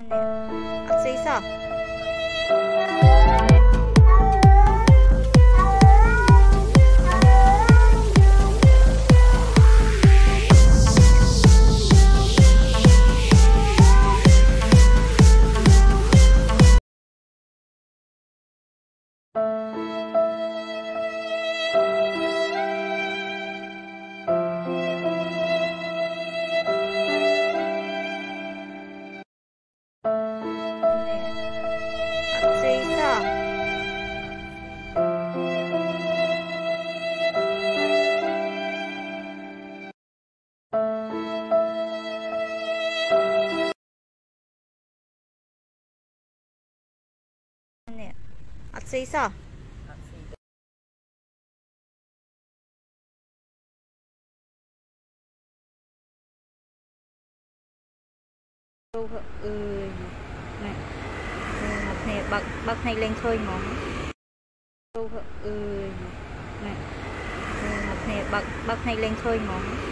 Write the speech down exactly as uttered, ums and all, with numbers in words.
nè. Ăn xí sao? Nè. Ăn xí sao? Ừ, nè. Một nè bật bật này lên khơi mỏng. Ừ, nè. Một nè bật bật này lên khơi mỏng.